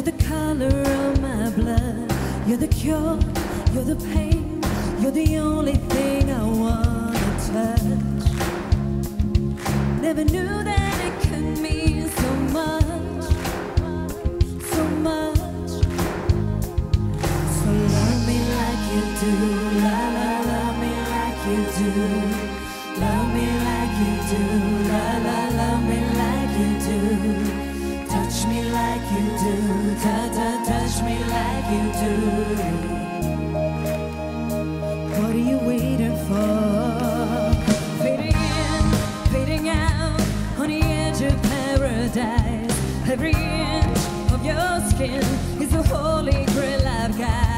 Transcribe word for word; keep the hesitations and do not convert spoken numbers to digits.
You're the color of my blood. You're the cure, you're the pain. You're the only thing I wanna touch. Never knew that it could mean so much, so much. So love me like you do, la la, love me like you do. Love me like you do, la la, love me like you do. Touch me like you do, ta ta, touch me like you do. What are you waiting for? Fading in, fading out, on the edge of paradise. Every inch of your skin is a holy grail I've got.